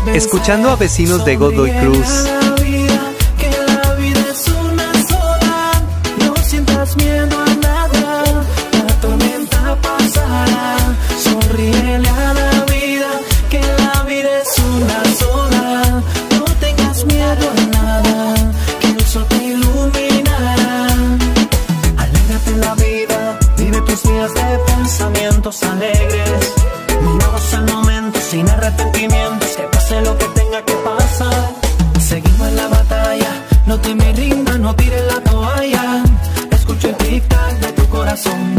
Escuchando a Vecinos de Godoy Cruz. Que la vida es una sola, no sientas miedo a nada, la tormenta pasará. Sonríele a la vida, que la vida es una sola, no tengas miedo a nada, que el sol te iluminará. Alégrate en la vida, vive tus días de pensamientos alegres. Mira, goza el momento sin arrepentimientos, que pase lo que tenga que pasar. Seguimos en la batalla, no te me rindas, no tires la toalla. Escucha el tic-tac de tu corazón.